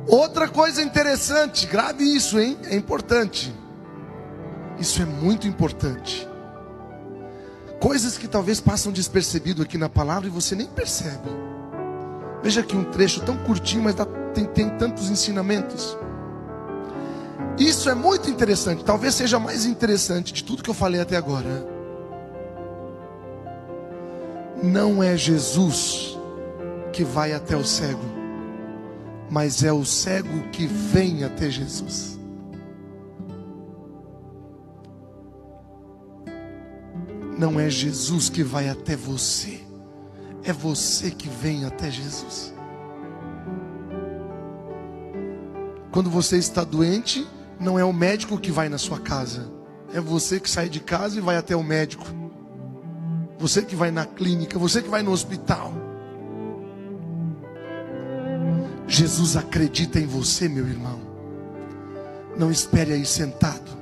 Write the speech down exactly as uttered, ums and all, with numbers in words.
Outra coisa interessante, grave isso, hein? É importante. Isso é muito importante. Coisas que talvez passam despercebido aqui na palavra e você nem percebe. Veja aqui um trecho tão curtinho, mas dá, tem, tem tantos ensinamentos. Isso é muito interessante. Talvez seja mais interessante de tudo que eu falei até agora. Não é Jesus que vai até o cego, mas é o cego que vem até Jesus. Não é Jesus que vai até você, é você que vem até Jesus. Quando você está doente, não é o médico que vai na sua casa, é você que sai de casa e vai até o médico. Você que vai na clínica, você que vai no hospital. Jesus acredita em você, meu irmão. Não espere aí sentado.